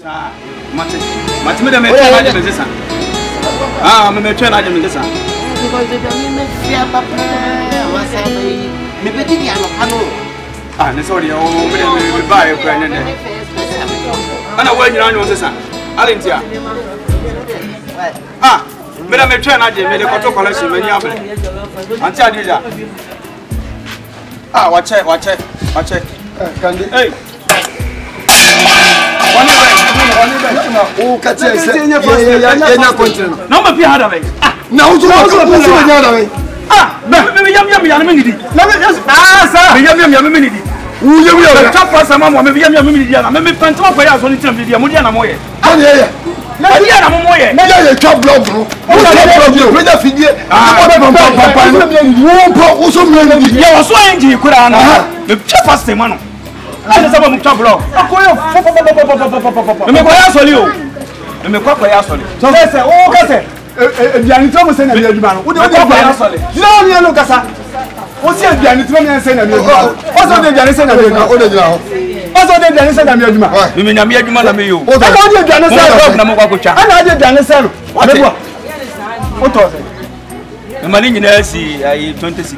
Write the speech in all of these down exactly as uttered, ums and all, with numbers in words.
Sa, mate. Mate me da me try na me sa. Ah, me me try na me sa. Because the me fear papa, was say me petit dia no pano. Ah, ne sorry, o me da me buy e kwa ne. Ana wa nyina nyo se sa. Alentia. Ah, me da me try na je me de koto collection me ni abele. Anti adija. Ah, watch it, watch it, watch it. Kandi. Hey. One way, o ka che se ye ye na continue no ma fi hada bai ah na uzu ko ko si be nyada bai ah me me yam yam yam me ngidi na me ah sa me yam yam yam me ngidi u ye wi o ta pa sama mo me yam yam me ngidi na me me pantwa ko ya so ni tim dia mo dia na mo ye kan ye ye na dia na mo mo ye na ye ye chop blog no o chop blog yo we da fidie ah pa pa pa wo po o so me ngidi ye o so enji kura na me chop fast man no I say mo chop blog akoyo fo fo fo fo fo me ko ya so li o me ko ko ya so li so say o ka say ebiani to mo se na mi aduma no wo de ebiani so li you know me no kasa o si ebiani to me se na mi aduma o so de ebiani se na mi aduma o de jira ho o so de ebiani se na mi aduma mi me nya mi aduma na me yo o de ebiani se na mo kwa ko cha ana de ebiani se no o de o to se me mali nyina si ai twenty-six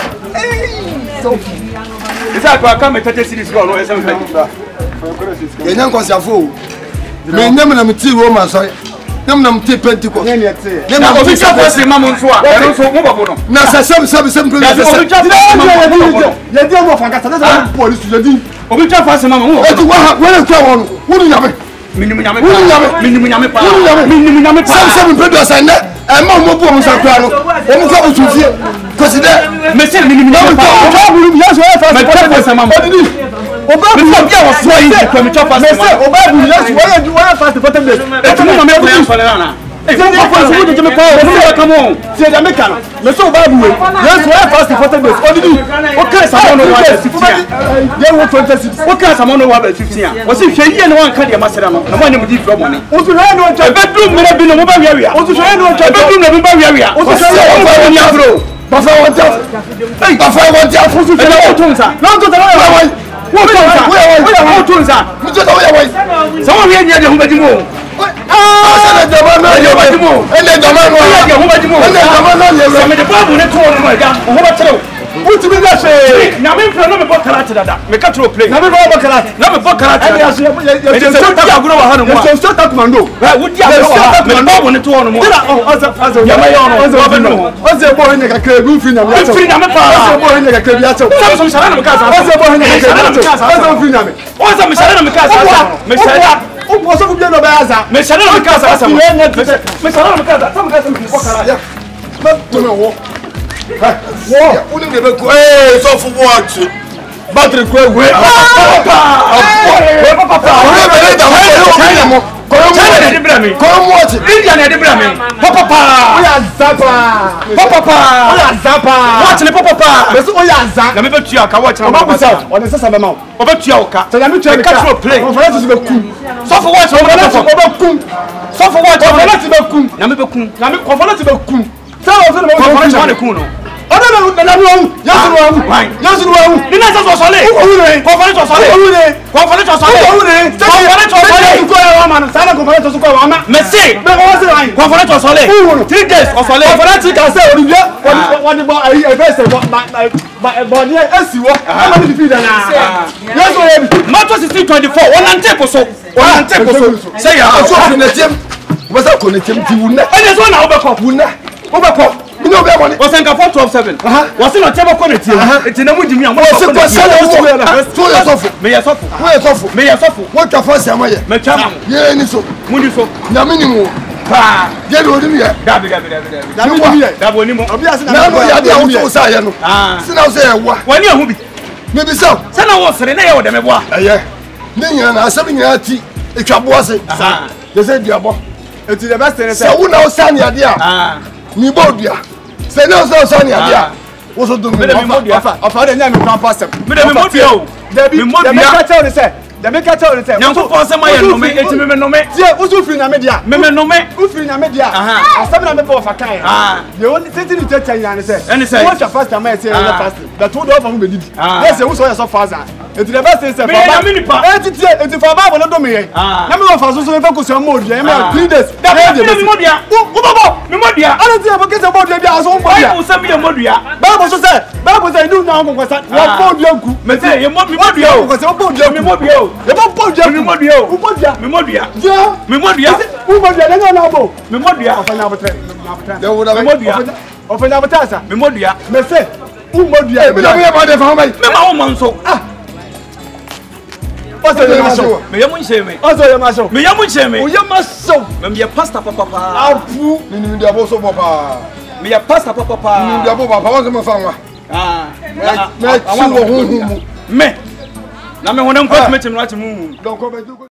so isa kwa kama thirty series go no ese me fa ye nyan kwasiafo me nyam na mti wo ma so nyam na mti pentecost ne ne te na obi cha kwasi ma mo nso a e nso mo babo no na sa sem sem sem ko ya obi cha kwasi ma mo ye di mo fa kasa na police je di obi cha kwasi ma mo e ti wa ha we kwa won wo ni nyame minimu nyame wo ni nyame minimu nyame pa minimu nyame pa sem sem pe do sa ne e ma mo bu mo sa kwa no o mo ko otu fie consider me se minimu nyame pa o buru ya so e fa me cha kwasi ma mo oba bu ya bia wo so yi ko me cha kwasi ma me se oba bu ya so wa ya wa fast photo base e ti mo me ko ya so le na e ti mo ko so de me pa o mo ka mo ti da me ka no me se oba bu we ya so wa fast photo base o di o ka sa mo no wa fifteen ya wo twenty-six o ka sa mo no wa fifteen o si hwe yi ne wan ka de masera no na mo ne mo di fro mo ne o so hwe no cha bedroom me bi no mo ba wi wi o so hwe no cha bedroom na mo ba wi wi o so hwe no ni afro bafa won ta eh bafa won ta fu su fe o tun sa no to ta wa wo tun sa wo tun sa mi to ta wa wa sa wo wi ni de hu badi mo ah sa na jama no ye badi mo ele jama no ye hu badi mo ele jama no ye sa me de babu ne to no mo ga ho ba tere uti bi ga se na me mfra no me bo karate dada me ka tro play na me bo karate na me bo karate na so ye ye so ti aguro wa hanu mo ye so ta commando ha wudi aguro wa me babu ne to no mo oza oza ya ma yo no oza be no oza bo he ne ka kre bu fri na me fri na me pa oza bo he ne ka kre bi acho sa so shara na me ka sa oza bo he ne ka kre bi acho oza fri na me oza me shara na me ka sa me shara o po so ku bi no ba aza me shara na me ka sa me shara na me ka sa sa me ka sa me bo karate ma to me wo wo uni de be ko eh so fu watch battery ko we papa papa papa we be le da we China mo ko China de bra mi ko mo watch India de bra mi papa papa o ya zapa papa papa o ya zapa watch le papa papa be so o ya za na me be tua ka watch na mo ba sa o ne sasa be ma o be tua o ka so na me tua ka play o fara ti be ku so fu watch o be ku so fu watch o be be ku na me be ku na me ko fara ti be ku so o so be ko ku no ọdọ na na nu ọhún yẹsùn nu ọhún yẹsùn nu ọhún nínú ẹsẹ sọsọlẹ kọfọlẹ sọsọlẹ kọfọlẹ sọsọlẹ kọfọlẹ sọsọlẹ kọfọlẹ sọsọlẹ sanni kọfọlẹ sọsọlẹ wà má mẹsì kọfọlẹ sọsọlẹ three days ọsọlẹ kọfọlẹ ti kà sẹ olùdíẹ wọdi bọ ayi ẹfẹ ẹsẹ bọ ní ẹsì wọ ọmọ mi ti fi dànù yẹsùn yẹ bi. mọ́tò sixteen twenty four wọn náà ń tẹ̀ kó so wọn náà ń tẹ̀ kó so sẹ́yà ọ̀ṣọ́ òfin ẹ̀ tiẹ̀ wọ́n sẹ́ kò ní tiẹ̀ ti wù nẹ́. ẹ̀ ẹ̀ sọ́nà ọbẹ̀ kọ̀ wù nẹ́ ọbẹ̀ kọ̀ no be money o senka four twelve seven wo se no tebo ko ne tie eti na mu jimi an o se ko se le so so ye sofo me ye sofo wo ye sofo me ye sofo wo ka fa se amaye me twa ye ni so mu ni so na minimum pa je do ni ye dabi dabi dabi dabi na mi ni ye dabi oni mo obi ase na no ya dia wo so sa ye no se na so ye wa wani ahu bi me bi so se na wo sere na ye wo de me boa eye ni nyina na asem nyina ti etwa boa se ye se dia bo eti the best thing se wo na o sa ni ade a ni bo dia se no so so ni ade a wo so do me ofa ofa de nya me kan pastor me de me mo dia o me mo dia me ka tell ni se de me ka tell ni se nyanko fo se ma ye no me eti me me no me tie wo so firi na me dia me me no me wo firi na me dia asem na me bo fa kan ye won teti ni tete nya ni se any se wo cha pastor ma ye se na pastor da to do fa mu be didi yes wo so ye so faza eti the best is me na me nipa eti tie eti fa ba no do me ye na me fa so so fa ko so mo dia me three days da me modua wo babo me modua ana tie fa ke se modua bia so mo dia ai so me modua ba so se ba ko se ndu na ko ko sa wo modua ku me se ye mo me modua ko se wo modua me modua ye mo modua me modua wo modua me modua ja me modua wo modua na na bo me modua ofanya botre na botre de wo da me modua ofanya botre sa me modua me se wo modua me na me ba de fa ba me ma wo manso ah What's the name? Me yamu ncheme. What's the name? Me yamu ncheme. O yamu so. Me me pastor papa papa. Apu. ni ni de abo so papa Me ya pastor papa papa. ni de abo papa won se mo fa nwa Ah. me chi wo hu hu Me. Na me honam ko me chim no ati mu. donc ko be